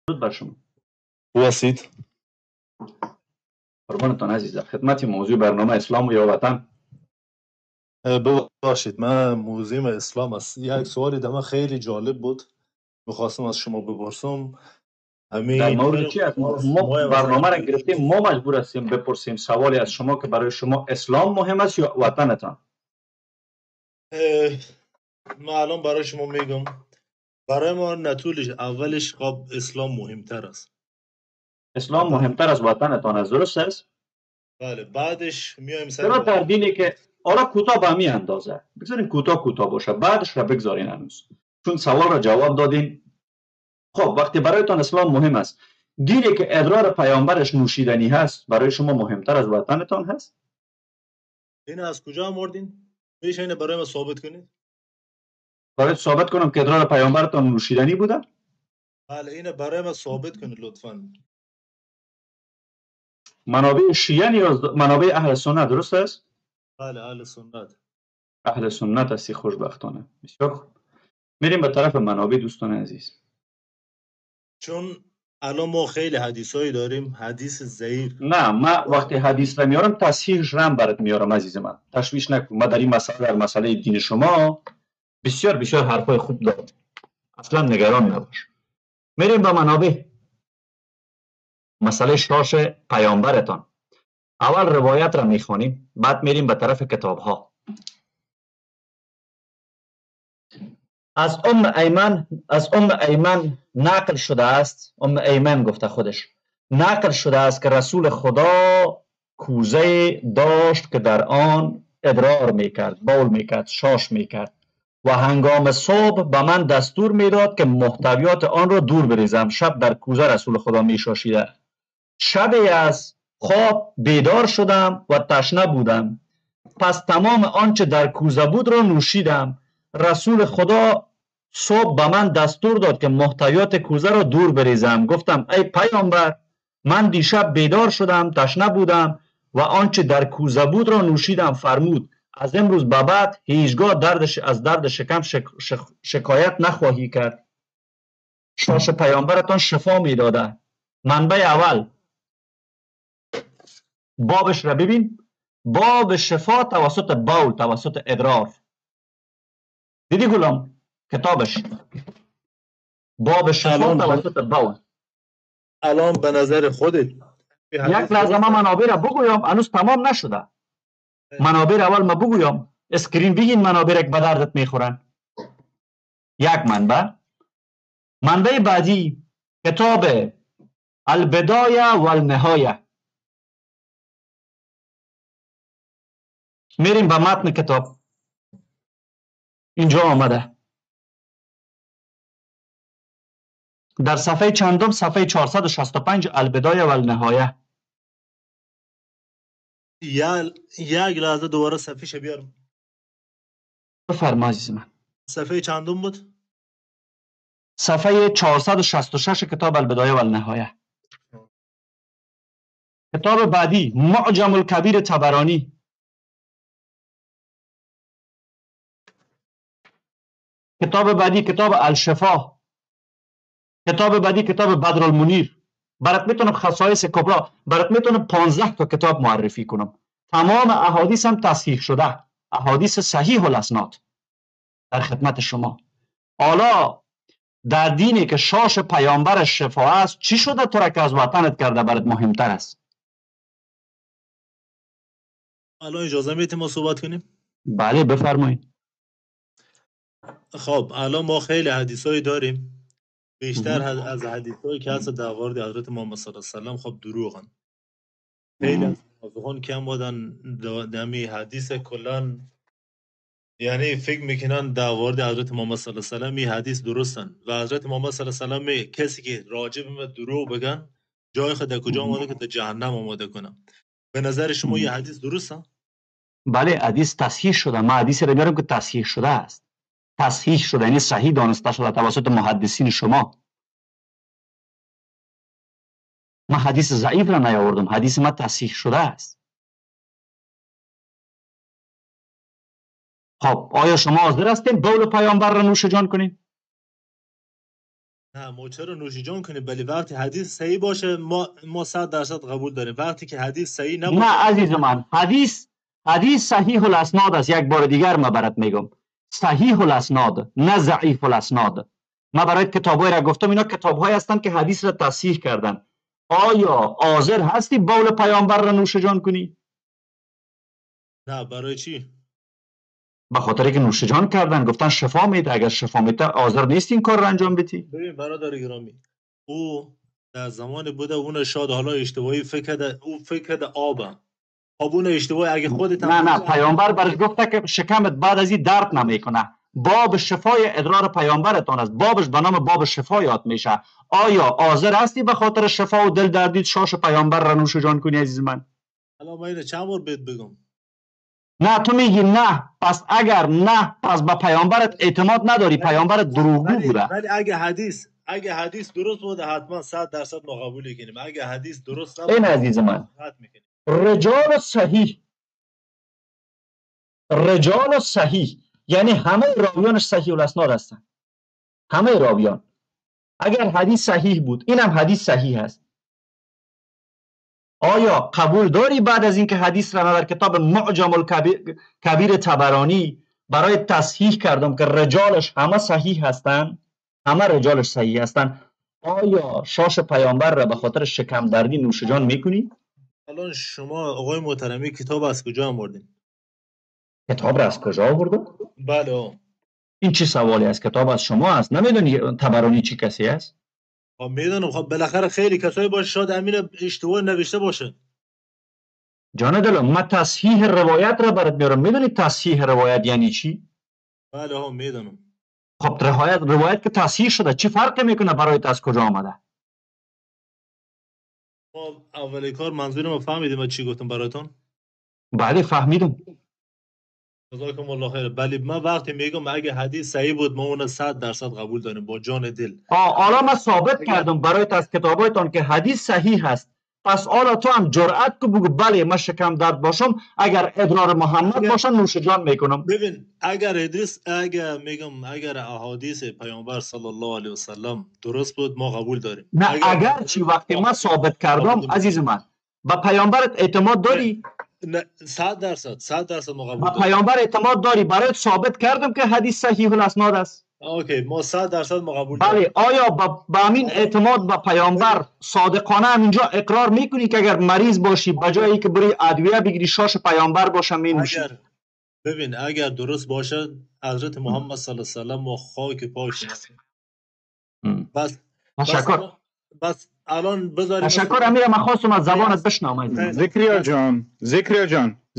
درود بر شما. واسید قربانتان عزیزم، خدمت موضوع برنامه اسلام و یا وطن. ببخشید، من موضوع اسلام است. یک سوالی در من خیلی جالب بود، میخواستم از شما بپرسم. در همین مورد چی است؟ ما برنامه را گرفتیم، ما مجبور هستیم بپرسیم سوالی از شما که برای شما اسلام مهم است یا وطنتان. من الان برای شما میگم، برای ما نتولش اولش خب اسلام مهمتر است. اسلام مهمتر از وطنتان است، درست است؟ بله، بعدش میایم چرا در دینی که حالا کوتاه به همین اندازه بگذارین، کوتاه باشه، بعدش را بگذارین هنوز، چون سوال را جواب دادین. خب وقتی برایتان اسلام مهم است، دینی که ادرار پیامبرش نوشیدنی هست برای شما مهمتر از وطنتان هست؟ این از کجا آوردین؟ میشه اینو برای ما ثابت کنید؟ برای ثابت کنم که ادرار پیامبرتان نوشیدنی بوده؟ بله، اینو برای ما ثابت کنید لطفاً. منابع شیعه یا منابع اهل سنت، درست است؟ بله، اهل سنت. اهل سنت هستی، خوشبختانه. بسیار خوب، میریم به طرف منابع دوستان عزیز. چون الان ما خیلی حدیثایی داریم، حدیث ضعیف. نه، من وقتی حدیث را میارم تصحیحش رم برات میارم عزیز من، تشویش نکن. ما در این مسئله، در مسئله دین شما بسیار حرفای خوب دارم، اصلا نگران نباش. میریم به منابع. مسئله شاش پیامبرتان، اول روایت را میخوانیم، بعد میریم به طرف کتاب ها. از ام ایمن نقل شده است، ام ایمن گفته خودش، نقل شده است که رسول خدا کوزه داشت که در آن ادرار میکرد، بول میکرد، شاش میکرد و هنگام صبح به من دستور میداد که محتویات آن را دور بریزم. شب در کوزه رسول خدا میشاشیده. شبی از خواب بیدار شدم و تشنه بودم، پس تمام آنچه در کوزه بود را نوشیدم. رسول خدا صبح به من دستور داد که محتویات کوزه را دور بریزم. گفتم ای پیامبر، من دیشب بیدار شدم، تشنه بودم و آنچه در کوزه بود را نوشیدم. فرمود از امروز به بعد هیچگاه از درد شکم شکایت نخواهی کرد. شاش پیامبرتان شفا میداده. منبع اول، بابش را ببین، باب شفا توسط بول، توسط ادرار. دیدی گلام کتابش، باب شفا توسط بول. الان به نظر خودت یک لحظه من منابع را بگویم، هنوز تمام نشده. منابع اول ما بگویم، اسکرین بگین منابع را که به دردت میخورن. یک منبع بعدی کتاب البدایه و النهایه. میریم به متن کتاب، اینجا آمده در صفحه چندم، صفحه 465، البدایه و النهایه. یک لحظه دوباره صفحه بیارم. بفرما عزیز من. صفحه چندم بود؟ صفحه 466 کتاب البدایه و النهایه. کتاب بعدی معجم الکبیر طبرانی. کتاب بعدی کتاب الشفا. کتاب بعدی کتاب بدر المنیر. برات میتونم خصایص کبرا، برات میتونم 15 تا کتاب معرفی کنم. تمام احادیث هم تصحیح شده، احادیث صحیح الاسناد در خدمت شما. حالا در دینی که شاش پیامبر شفا است، چی شده تو را که از وطنت کرده برات مهمتر است؟ الان اجازه میدید ما صحبت کنیم؟ بله بفرمایید. خب الان ما خیلی حدیثایی داریم، بیشتر از حدیثایی که هست در مورد حضرت محمد صلی الله علیه و سلم خب دروغن. خیلی از موافقان کم بودن دمی حدیث کلان، یعنی فکر میکنن در مورد حضرت محمد صلی الله علیه و سلم این حدیث درستن و حضرت محمد صلی الله علیه و سلم کسی که راجع به دروغ بگن جای خود در کجا آماده که در جهنم آماده کنم. به نظر شما یه حدیث درسته؟ بله، حدیث تصحیح شده. ما حدیث رو میارم که تصحیح شده است. تصحیح شده یعنی صحیح دانسته شده توسط محدثین شما. ما حدیث ضعیف را نیاوردم، حدیث ما تصحیح شده است. خب آیا شما حاضر هستین بول پیامبر را نوش جان کنین؟ نه ما چرا نوش جان کنیم، ولی وقتی حدیث صحیح باشه ما 100% قبول داریم. وقتی که حدیث صحیح نباشه نه عزیز من، حدیث صحیح الاسناد است. یک بار دیگر ما برات میگم صحیح الاسناد، نه ضعیف الاسناد. ما برای کتابای را گفتم اینا کتاب‌های هستند که حدیث را تصحیح کردن. آیا حاضر هستی بول پیامبر را نوش جان کنی؟ نه. برای چی؟ به خاطر که نوش جان کردن، گفتن شفا میده. اگر شفا میده حاضر نیستی این کار را انجام بدی؟ ببین برادر گرامی، او در زمان بوده اون شاد حالا اشتباهی فکر آبه. خب اون اشتباهی اگه خودت نه پیامبر برش گفته که شکمت بعد از این درد نمیکنه. باب شفای ادرار پیامبرتان است. بابش به نام باب شفا یاد میشه. آیا حاضر هستی به خاطر شفا و دل دردید شاش پیامبر را نوش جان کنی عزیز من؟ الان من اینو چند بار بهت بگم؟ نه تو میگی نه. پس اگر نه، پس به پیامبرت اعتماد نداری. پیامبرت دروغگو بوده. ولی اگه حدیث درست بوده حتما 100% ما قبول کنیم. اگه حدیث درست نبوده این عزیز من، رجال صحیح یعنی همه راویانش صحیح الاسناد هستند. همه راویان. اگر حدیث صحیح بود، اینم حدیث صحیح است. آیا قبول داری بعد از اینکه حدیث را در کتاب معجم الکبیر طبرانی برای تصحیح کردم که رجالش همه صحیح هستند، همه رجالش صحیح هستند، آیا شاش پیامبر را به خاطر شکم دردی نوش جان میکنی؟ الان شما آقای محترمی کتاب از کجا آوردین؟ کتاب را از کجا آوردم؟ بله. این چه سوالی است؟ کتاب از شما است. نمیدونی طبرانی چی کسی است؟ خب میدونم. خب بالاخره خیلی کسایی باشه شاید امین اشتباه نوشته باشه. جان دلم، من تصحیح روایت را برات میارم. میدونی تصحیح روایت یعنی چی؟ بله میدونم. خب روایت که تصحیح شده چه فرقی میکنه برایت از کجا آمده؟ ما اول کار منظورم فهمیدیم من چی گفتم براتون؟ بله فهمیدم. جزاکم الله خیر. ولی من وقتی میگم اگه حدیث صحیح بود ما اون 100% قبول داریم با جان دل. حالا من ثابت کردم برایت از کتابایتان که حدیث صحیح است. پس حالا تو هم جرأت کو بگو بله من شکم درد باشم، اگر ادرار محمد باشه نوش جان میکنم. ببین اگر احادیث پیامبر صلی الله علیه و سلم درست بود ما قبول داریم. نه اگر چی وقتی من ثابت کردم عزیز من، با پیامبرت اعتماد داری؟ نه 100% ما قبول با داریم. پیامبر اعتماد داری؟ برایت ثابت کردم که حدیث صحیح الاسناد است. اوکی ما 100% ما قبول داریم. بله. آیا با همین اعتماد به پیامبر صادقانه هم اینجا اقرار میکنی که اگر مریض باشی بجایی که بری ادویه بگیری شاش پیامبر باشه مینوشی؟ ببین اگر درست باشه حضرت محمد صلی الله علیه و سلم و خاک پاش. بس الان بذاریم. تشکر امیر، من خواستم از زبانت بشنوم. ذکریا جان